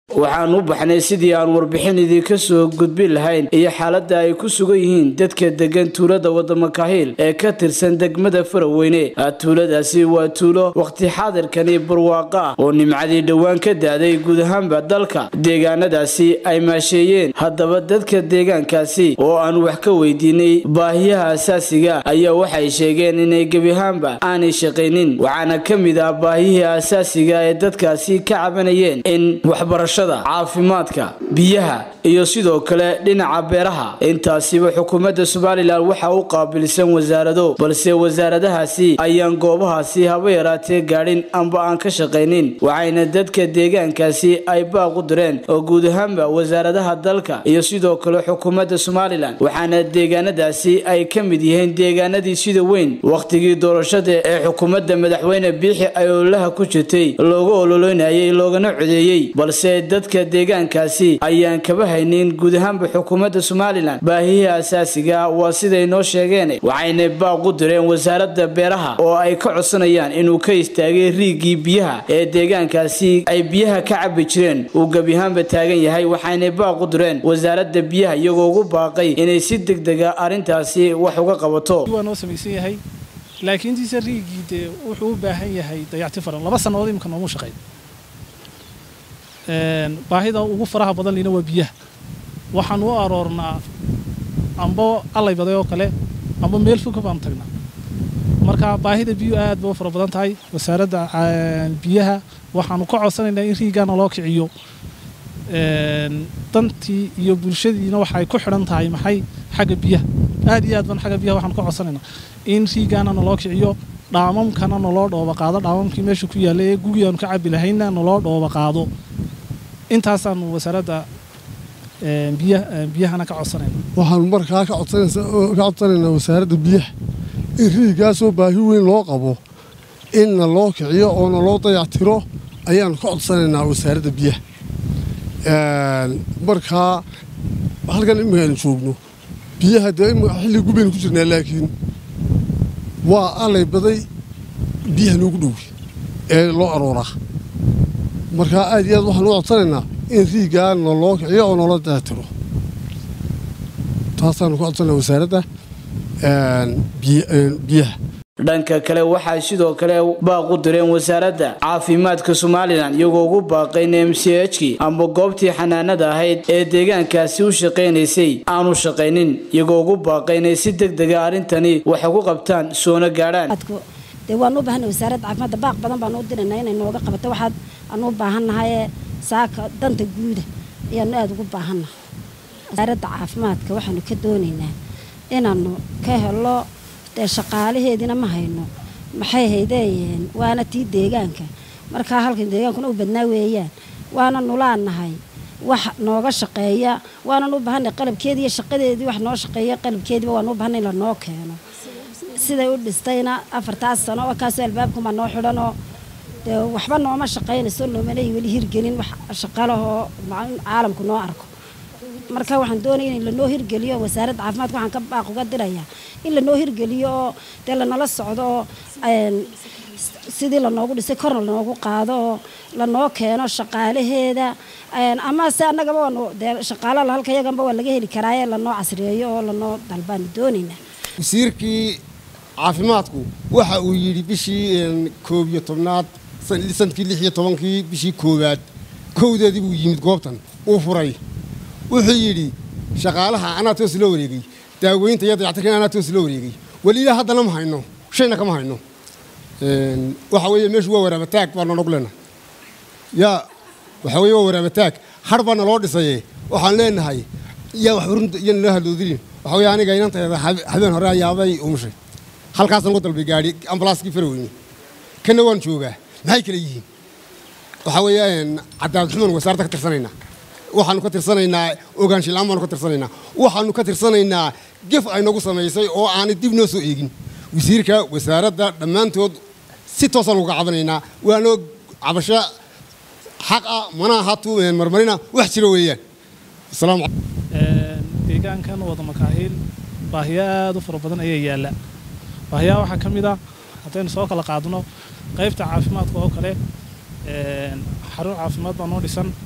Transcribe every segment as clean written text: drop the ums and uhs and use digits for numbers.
waxaan u baxnay sidii aan warbixin idinka soo gudbin lahayn iyo xaaladda ay ku sugan yihiin dadka degan tuulada wadama Kahiil ee ka tirsan degmada Faraweyne. Tuuladaasi waa tuulo waqti xaadirkani barwaaqa oo nimcadii dhawaan ka daaday guud ahaanba dalka. Deegaanadaasi ay maasheeyeen haddaba dadka deegaankaasi oo aan wax ka weydiinay baahiyaha asaasiga ayaa waxay sheegeen inay gabi ahaanba aanay shaqaynin. waxaana ka mid ah baahiyaha asaasiga ee dadkaasi ka cabanayeen in waxbarasho caafimaadka biyaha iyo sidoo kale dhinaca beeraha. intaasiba xukuumadda Soomaaliland waxa uu qaabilsan wasaarado balse wasaaradahaasi ayaan goobahaasi haba yaraatee gaadhin amba aan ka shaqaynin. waxayna dadka deegaankaasi ay baaq u direen oo guud ahaanba wasaaradaha dalka iyo sidoo kale xukuumadda Soomaaliland. waxaana deegaanadaasi ay ka mid yihiin deegaanadii sida weyn waqtigii doorashada ee xukuumadda madaxweyne Biixi ay ololaha ku jirtay looga ololeynayay loogana codeeyay balse dadka deegaankaasi ayaan kaba haynin guud ahaanba xukuumadda Soomaaliland baahiyaha asaasiga waa siday noo sheegeen. waxayna baaq u direen wasaaradda beeraha oo ay ka codsanayaan inuu ka istaagay riigii biyaha ee deegaankaasi ay biyaha ka cabi jireen uu gabi ahaanba taagan yahay. waxayna baaq u direen wasaaradda biyaha iyagoo ugu baaqay inay si degdeg ah arintaasi wax uga qabato. waa noo sameeyay yahay laakiin diisa riigii wuxuu u baahan yahay dayactir faran 2 sanadood imka noomu shaqeey. baahida ugu faraha badan lina waa biyaha. waxaan u aroornaa amba allay baday oo kale amba meel fog baan tagnaa. marka baahida biyo aad buu fara badan tahay. wasaaradda biyaha waxaan ka codsanaynaa in riigana loo kiciyo. dantii iyo bulshadiina waxay ku xiran tahay maxay xagga biyaha. aad iyo aad baan xagga biyaha waxaan ka codsanaynaa in riigana loo kiciyo. dhaamamkana loo dhooba qaado. dhaamamkii meesha ku yaala ee gurigaan ka cabi lahayna loo dhooba qaado. intaasaan wasaaradda biyahana ka codsanayna. waxaan markaa ka codsanaynaa wasaaradda biyaha in riigaasoo baahi weyn loo qabo in loo kiciyo oo loo dayactiro ayaan ka codsanaynaa wasaaradda biyaha. markaa halkan imkaan joogno biyaha dee xilli gubaynu ku jirnaa laakiin waa allay baday biyaha noogu dhow ee loo arooraa. markaa aad iyo aad waxaan u codsanaynaa in riigaa loo kiciyo oo loo dayactiro. taasaanu ka codsanaa wasaaradda biyaha. dhanka kale waxay sidoo kale baaq u direen wasaaradda caafimaadka Soomaaliland iyagoo ugu baaqayn MCH amba goobtii xanaanada ahayd ee deegaankaasi u shaqeynaysay aanu shaqeynin iyagoo ugu baaqayn si degdeg ah arintani wax ugu qabtaan soona gaaraan. waan u baahannahay wasaaradda caafimaadka baaq badan baan u diraynaa inay nooga qabato waxaad aan u baahannahay saaka danta guud ayaan aad ugu baahannahay. wasaaradda caafimaadka waxaanu ka doonaynaa inaanu ka helo shaqaalaheedina ma hayno maxay haydeen waana tii deegaanka. markaa halkan deegaankuna u badnaa weeyaan waana nulaanahay wax nooga shaqeeya. waanan u baahannahay qalabkeedii iyo shaqadeedii wax noo shaqeeya qalabkeediiba waan u baahannahay la noo keeno. siday u dhistayna 4 sano oo kaasoo albaabkuma noo xidhanoo waxba nooma shaqeynayso noomana weli hirgelin wax shaqalahoo caalamku noo arko. marka waxaan doonayaa in la noo hirgeliyo wasaaradda caafimaadka waxaan ka baaq uga dirayaa in la noo hirgeliyo oo dee la nala socdo oo sidii la noogu dhisay korna la noogu qaado oo la noo keeno shaqaalaheeda. ama se annagaba waanu dee shaqaalaha halka iyaganba waa laga heli karaaye la noo casriyeeyo oo la noo dalbaan doonaynaa. wasiirkii caafimaadku waxa uu yidhi bishii 11aad sanadkii 16 bishii 1aad kowdeedii buu yimid goobtan uu furay. wuxuu yidhi shaqaalaha anaa toos loo wareegay daaweynta iyo dayactirka anaa toos loo wareegay wali ilaa haddana ma hayno shayna kama hayno. waxa weeye meeshu waa waraabataag baan nagu leenahay. waxa weeye waa waraabataag har baan loo dhisay. waxaan leenahay yaa wax runta iyo la hadloodin. waxa weeye aniga inanteeda habeen hore ayaabay umushay halkaasna ugu dalbay gaari ambalaaskii Faraweyne kana waan joogaa. maxay kala yihiin? waxa weeye cadaalad xumaan wasaaradda ka tirsanaynaa. waxaanu ka tirsanaynaa ogaansho la'aan baanu ka tirsanaynaa. waxaanu ka tirsanaynaa gef ay nagu samaysay oo aan dib noo soo eegin. wasiirka wasaaradda dhammaantood si toosan uga cabanaynaa. waana cabasho xaq ah mana hatu marmarina wax jira weeyaan. salaam deegaankan wadama Kahiil baahiyaad u fara badan ayaa yaala. baahiyaha waxa kamid ah hadaynu soo kala qaadno qaybta caafimaadka oo kale xarun caafimaad baa noo dhisan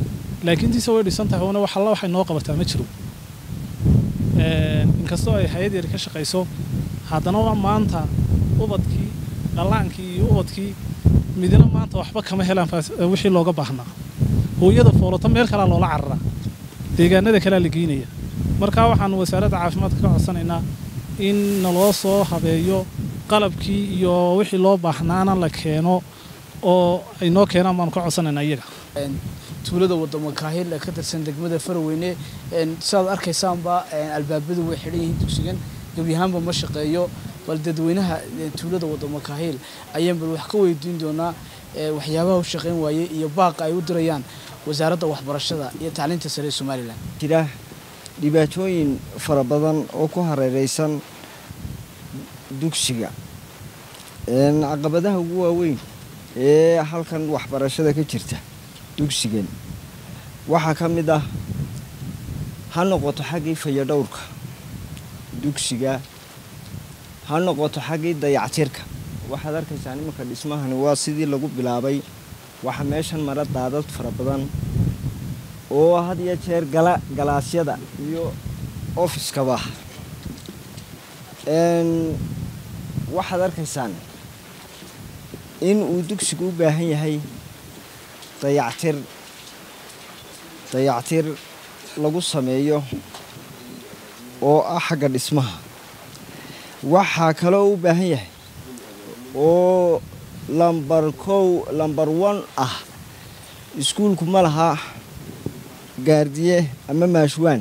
laakiin intiisa way dhisan tahay oo wax alla waxay noo qabataa ma jiro inkastoo ay hay'ad yar ka shaqayso haddana waa maanta ubadkii dhalaankii iyo ubadkii midna maanta waxba kama helaan wixii looga baahnaa hooyada foolata meel kale loola cararaa deegaanada kale la geynaya marka waxaan wasaaradda caafimaadka ka codsanaynaa in naloo soo habeeyo qalabkii iyo wixii loo baahnaana la keeno oo ay noo keenaan baan ka codsanaynaa iyaga tuulada wadamo kaahil ka tirsan degmada Faraweyne sidaad arkaysaanba albaabadu way xidhan yihiin dugsigan gabiyahaanba ma shaqeeyo bal dadweynaha tuulada wadamo kaahil ayaan bal wax ka weydiin doonaa waxyaabaha u shaqeyn waayay iyo baaqa ay u dirayaan wasaaradda waxbarashada iyo tacliinta sare ee Soomaaliland jira dhibaatooyin fara badan oo ku hareeraysan dugsiga caqabadaha ugu waaweyn ee halkan waxbarashada ka jirta dugsigan waxa ka mid ah ha noqoto xaggii fayadhowrka dugsiga ha noqoto xaggii dayactirka waxaad arkaysaa nimanka dhismahani waa sidii lagu bilaabay waxa meeshan mara daadad fara badan oo had iyo jeer galaasyada iyo ofiskaba waxaad arkaysaan in uu dugsigu u baahan yahay dayactir lagu sameeyo oo ah xagga dhismaha waxaa kaloo u baahan yahay oo lambar 1 ah iskuulku ma laha gaardiye ama maashwaan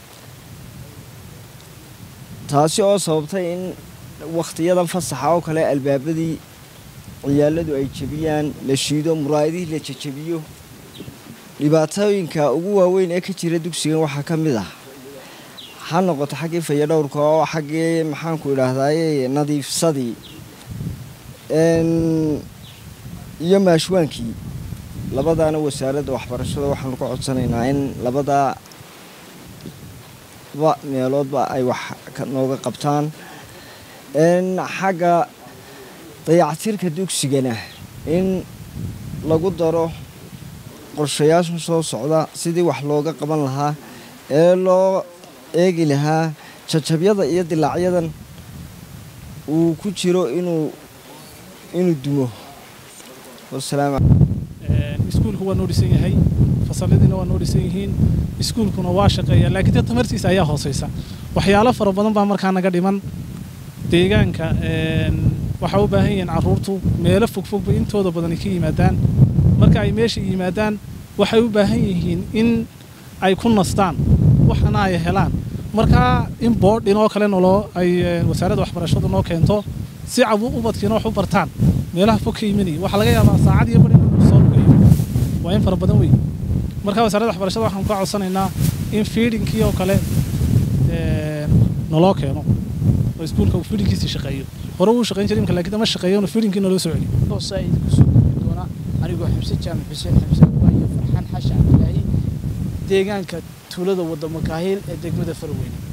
taasi oo sababtay in waqtiyadan fasaxa oo kale albaabadii ciyaaladu ay jabiyaan la shiido muraayadii la jajabiyo dhibaatooyinka ugu waaweyn ee ka jira dugsigan waxaa ka mid ah ha noqoto xaggii fayadhowrka oo xaggii maxaanku idhaahdaaye nadiifsadii iyo maashwaankii labadaana wasaaradda waxbarashada waxaanu ka codsanaynaa in labadaa meeloodba ay wax nooga qabtaan xagga dayactirka dugsigana in lagu daro qorshayaasha soo socda sidii wax looga qaban lahaa ee loo eegi lahaa jajabyada iyo dilaacyadan uu ku jiro inuu dumo iskuulku waa noo dhisan yahay fasaladiina waa noo dhisan yihiin iskuulkuna waa shaqeeya laakiin tamartiisa ayaa hooseysa waxyaalo fara badan baa markaa naga dhiman deegaanka waxa u baahan yihiin carruurtu meelo fogfog bay intooda badan ka yimaadaan marka ay meesha yimaadaan waxay u baahan yihiin in ay ku nastaan waxana ay helaan marka in boarding oo kale ay wasaaradda waxbarashadu noo keento si ubadkiina wax u bartaan meelaha fog ka yimanaya waxa laga yaabaa saacad iyo bar inuu soo lugeeyo waa in fara badan weyn marka wasaaradda waxbarashada waxaan ka codsanaynaa in feedingkii oo kale naloo keeno oo iskuulka uu feedingkiisa shaqeeyo hore uu shaqeyn jiray laakiin ma shaqeeyo inuu feedingkii naloo soo celiyo saaid ku soo doona anigoo xamse jaamac xuseen xamse iyo farxaan xashi cabdilaahi deegaanka tuulada wadamo kaahil ee degmada Faraweyne